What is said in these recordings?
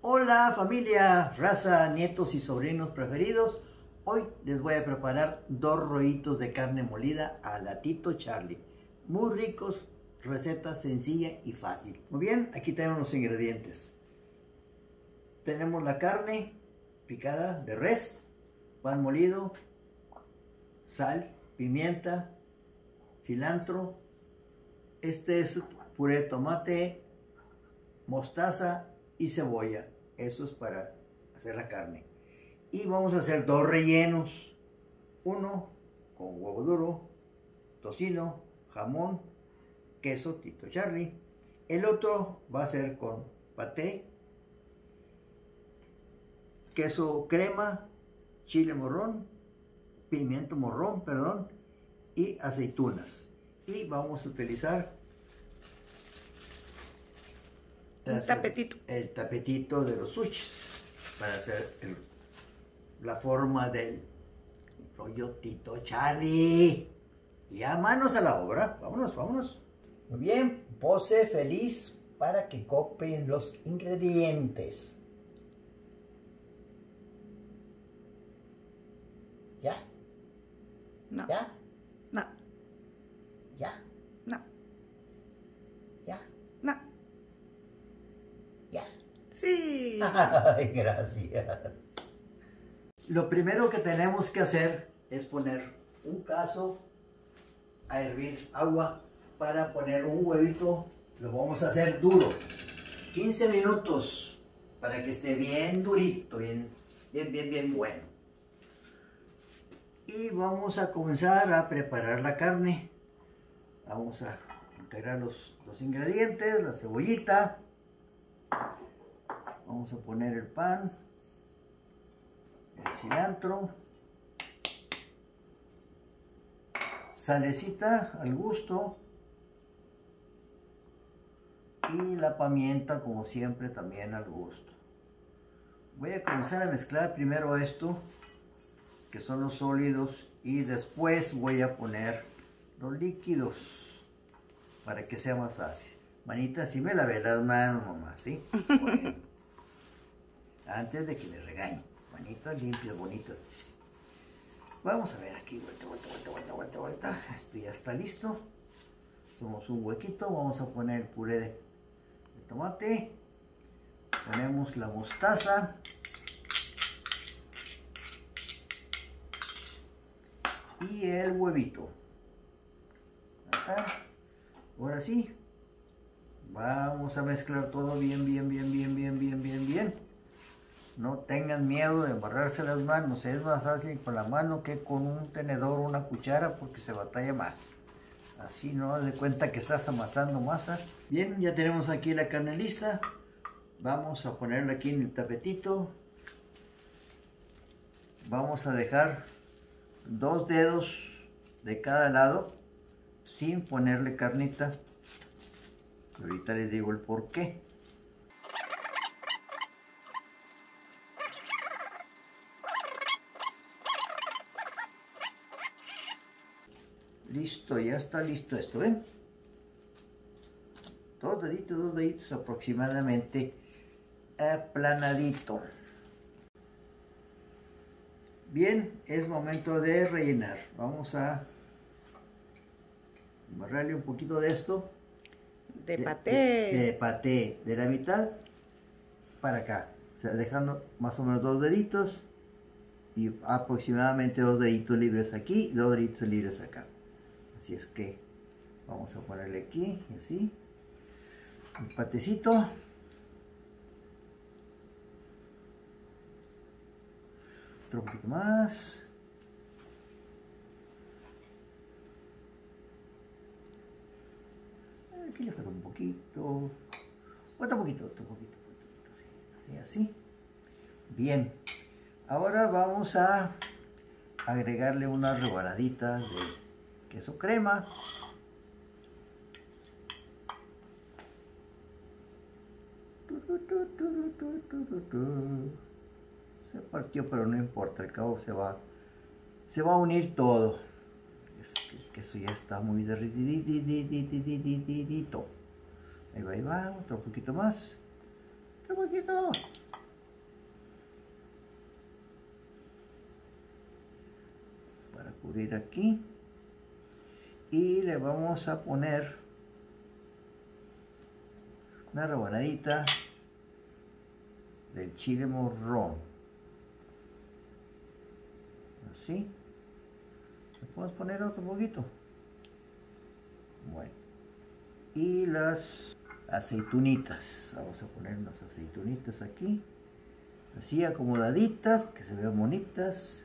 Hola familia, raza, nietos y sobrinos preferidos. Hoy les voy a preparar 2 rollitos de carne molida a la Tito Charlie. Muy ricos, receta sencilla y fácil. Muy bien, aquí tenemos los ingredientes. Tenemos la carne picada de res, pan molido, sal, pimienta, cilantro. Este es puré de tomate, mostaza y cebolla. Eso es para hacer la carne. Y vamos a hacer 2 rellenos. Uno con huevo duro, tocino, jamón, queso Tito Charlie. El otro va a ser con paté, queso crema, chile morrón, pimiento morrón, perdón, y aceitunas. Y vamos a utilizar el tapetito de los sushis para hacer la forma del rollo Tito Charlie. Ya manos a la obra, vámonos, vámonos. Muy bien, pose feliz para que copien los ingredientes. ¿Ya? No. ¿Ya? No. ¿Ya? No. ¿Ya? No. ¿Ya? Sí. Ay, gracias. Lo primero que tenemos que hacer es poner un cazo a hervir agua para poner un huevito. Lo vamos a hacer duro. 15 minutos para que esté bien durito, bien bueno. Y vamos a comenzar a preparar la carne. Vamos a integrar los ingredientes, la cebollita. Vamos a poner el pan, el cilantro, salecita al gusto y la pimienta como siempre también al gusto. Voy a comenzar a mezclar primero esto, que son los sólidos, y después voy a poner los líquidos para que sea más fácil. Manita, si me lavé las manos, mamá, ¿sí? Bueno. Antes de que me regañen. Manitas limpias, bonitas. Vamos a ver aquí, vuelta. Esto ya está listo. Hacemos un huequito, vamos a poner el puré de tomate. Ponemos la mostaza. Y el huevito. Acá. Ahora sí. Vamos a mezclar todo bien. No tengan miedo de embarrarse las manos. Es más fácil con la mano que con un tenedor o una cuchara porque se batalla más. Así no das de cuenta que estás amasando masa. Bien, ya tenemos aquí la carne lista. Vamos a ponerla aquí en el tapetito. Vamos a dejar 2 dedos de cada lado sin ponerle carnita. Ahorita les digo el por qué. Listo, ya está listo esto, ¿ven? 2 deditos aproximadamente aplanadito. Bien, es momento de rellenar. Vamos a amarrarle un poquito de esto. De paté. De paté, de la mitad para acá. O sea, dejando más o menos 2 deditos y aproximadamente 2 deditos libres aquí y 2 deditos libres acá. Así es que vamos a ponerle aquí, así, un patecito. Otro poquito más. Aquí le falta un poquito. Otro poquito, así. Bien. Ahora vamos a agregarle unas rebanaditas de queso crema. Se partió, pero no importa, al cabo se va a unir todo. El queso ya está muy derritidito. Ahí va, otro poquito más. Otro poquito. cubrir aquí y le vamos a poner una rebanadita del chile morrón, así. ¿Le podemos poner otro poquito? Bueno, y las aceitunitas, vamos a poner unas aceitunitas aquí, así acomodaditas, que se vean bonitas.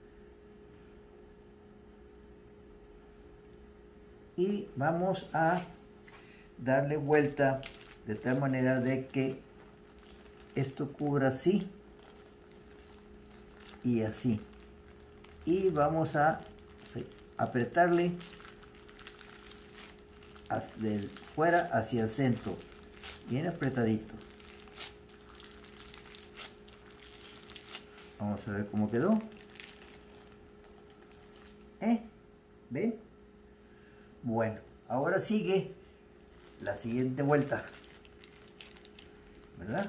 Y vamos a darle vuelta de tal manera de que esto cubra así y así. Y vamos a apretarle de fuera hacia el centro, bien apretadito. Vamos a ver cómo quedó. ¿Ven? Bueno, ahora sigue la siguiente vuelta, ¿verdad?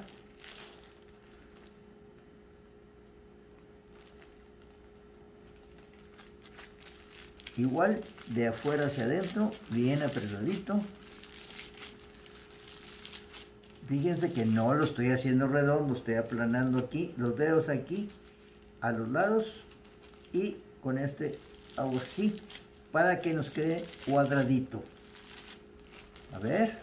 Igual de afuera hacia adentro, bien apretadito. Fíjense que no lo estoy haciendo redondo, estoy aplanando aquí los dedos aquí a los lados y con este hago así para que nos quede cuadradito. A ver.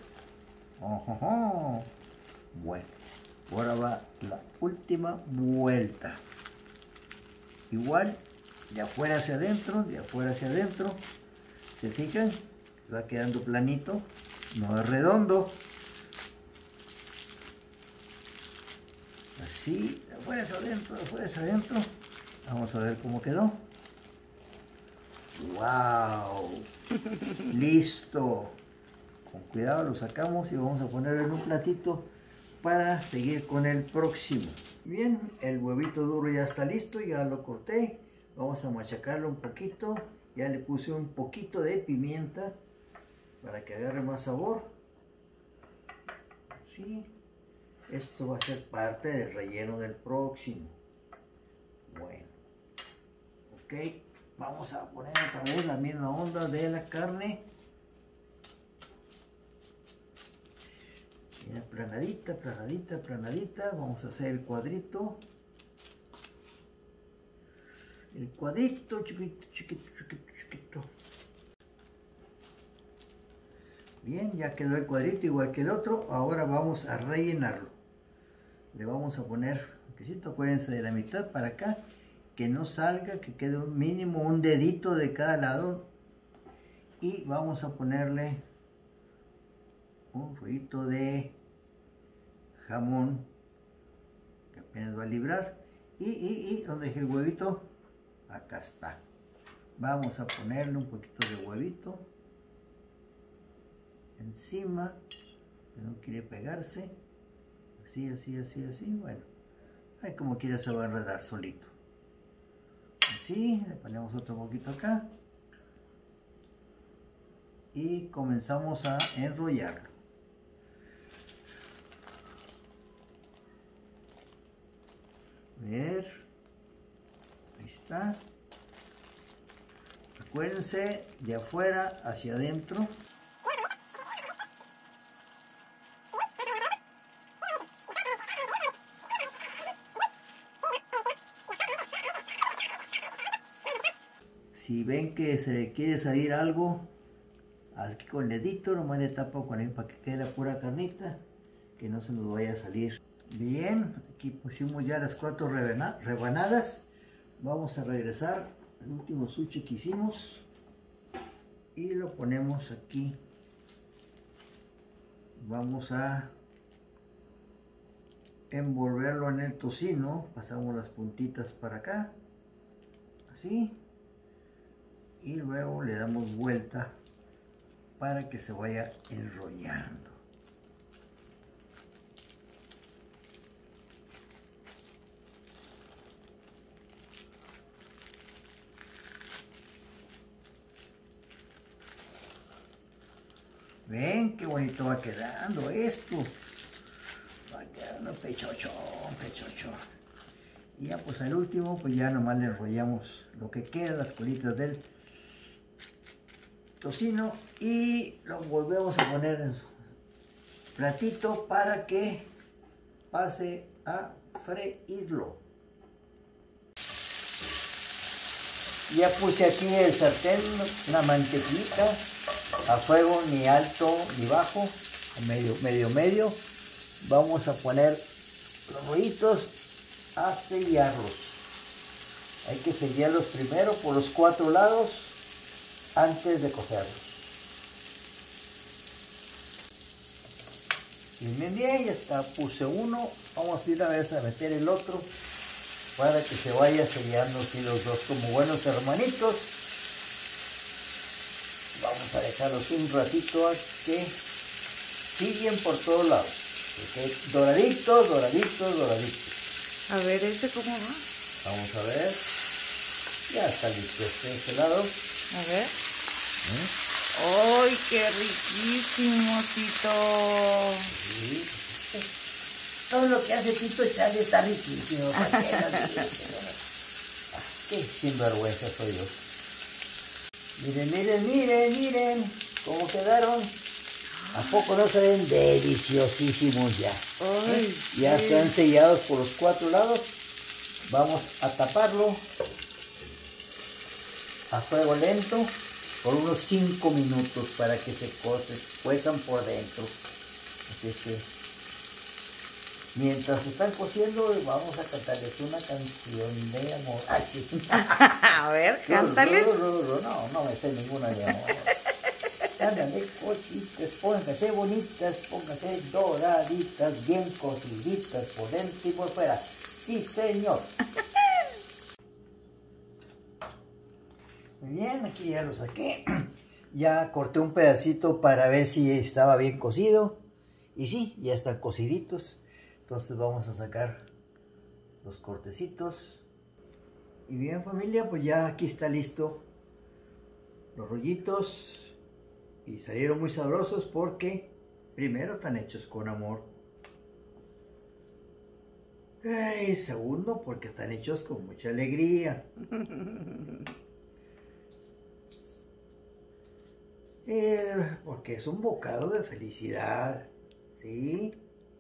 Bueno, ahora va la última vuelta. Igual de afuera hacia adentro, de afuera hacia adentro. ¿Se fijan? Va quedando planito, no es redondo. Así, de afuera hacia adentro, de afuera hacia adentro. Vamos a ver cómo quedó. ¡Wow! ¡Listo! Con cuidado lo sacamos y vamos a ponerlo en un platito para seguir con el próximo. Bien, el huevito duro ya está listo, ya lo corté. Vamos a machacarlo un poquito. Ya le puse un poquito de pimienta para que agarre más sabor. Sí. Esto va a ser parte del relleno del próximo. Bueno. Ok. Vamos a poner otra vez la misma onda de la carne. Bien aplanadita, aplanadita, aplanadita. Vamos a hacer el cuadrito. El cuadrito chiquito, chiquito, chiquito, chiquito. Bien, ya quedó el cuadrito igual que el otro. Ahora vamos a rellenarlo. Le vamos a poner un quesito, acuérdense de la mitad para acá. Que no salga, que quede un mínimo un dedito de cada lado. Y vamos a ponerle un rollito de jamón que apenas va a librar. Y donde dejé el huevito, acá está. Vamos a ponerle un poquito de huevito encima, que no quiere pegarse. Así, así, así, así. Bueno, ahí como quiera se va a enredar solito. Así, le ponemos otro poquito acá. Y comenzamos a enrollarlo. A ver. Ahí está. Acuérdense, de afuera hacia adentro. Si ven que se quiere salir algo, aquí con el dedito, nomás le tapo con él para que quede la pura carnita, que no se nos vaya a salir. Bien, aquí pusimos ya las 4 rebanadas. Vamos a regresar al último sushi que hicimos y lo ponemos aquí. Vamos a envolverlo en el tocino, pasamos las puntitas para acá, así. Y luego le damos vuelta para que se vaya enrollando. Ven qué bonito va quedando esto. Va quedando pechochón, pechochón. Y ya pues al último, pues ya nomás le enrollamos lo que queda, las colitas del tocino, y lo volvemos a poner en su platito para que pase a freírlo. Ya puse aquí el sartén, una mantequillita a fuego ni alto ni bajo, medio. Vamos a poner los rollitos a sellarlos. Hay que sellarlos primero por los 4 lados antes de cocerlos. Bien, ya está, puse uno. Vamos a ir a ver a meter el otro para que se vaya sellando así los dos como buenos hermanitos. Vamos a dejarlos un ratito a que siguen por todos lados. Que doraditos. A ver, ¿ese cómo va? Vamos a ver. Ya está listo este lado. A ver. ¡Ay, qué riquísimo, Tito! Sí. Todo lo que hace Tito Charlie está riquísimo. ¿Para qué no dices? Qué sinvergüenza soy yo. Miren cómo quedaron. ¿A poco no se ven deliciosísimos ya? Ay, Ya sí. están sellados por los 4 lados. Vamos a taparlo a fuego lento por unos 5 minutos para que se cuezan por dentro. Así es que mientras están cociendo vamos a cantarles una canción de amor. Ay, sí. A ver, cántale. No me sé ninguna de amor. Ándale, cositas, pónganse bonitas, pónganse doraditas, bien cociditas por dentro y por fuera. Sí, señor. Muy bien, aquí ya lo saqué. Ya corté un pedacito para ver si estaba bien cocido. Y sí, ya están cociditos. Entonces vamos a sacar los cortecitos. Y bien, familia, pues ya aquí está listo los rollitos. Y salieron muy sabrosos porque primero están hechos con amor. Y segundo porque están hechos con mucha alegría. Porque es un bocado de felicidad. ¿Sí?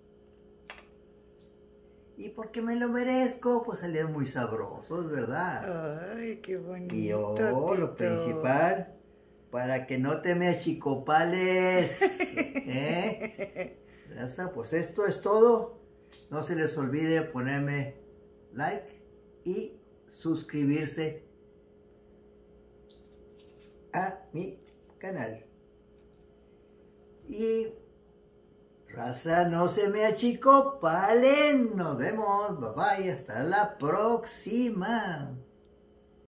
Y porque me lo merezco, pues salieron muy sabrosos, ¿verdad? Ay, qué bonito, Y yo, lo Tito. principal, para que no te me achicopales. Ya está, pues esto es todo. No se les olvide ponerme like y suscribirse a mi canal. Y raza, no se me achicopalen. Nos vemos. Bye bye. Hasta la próxima.